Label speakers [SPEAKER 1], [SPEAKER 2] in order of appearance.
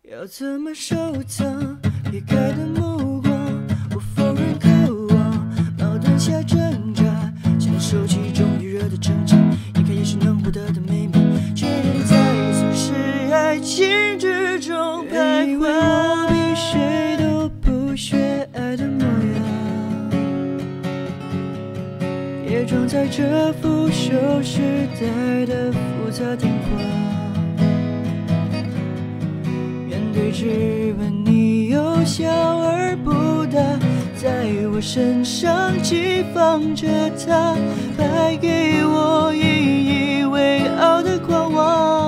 [SPEAKER 1] 要怎么收藏撇开的目光？我否认渴望，矛盾下挣扎，享受其中预热的挣扎，眼看也许能获得的美满，却仍在俗世爱情之中徘徊。我比谁都不屑爱的模样，也装在这腐朽时代的复杂电话。面对质问，你又笑而不答，在我身上寄放着它，败给我引以为傲的狂妄。